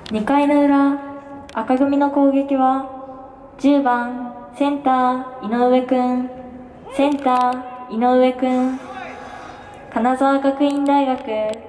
2回の裏、赤組の攻撃は10番センター井上くん、センター井上くん、金沢学院大学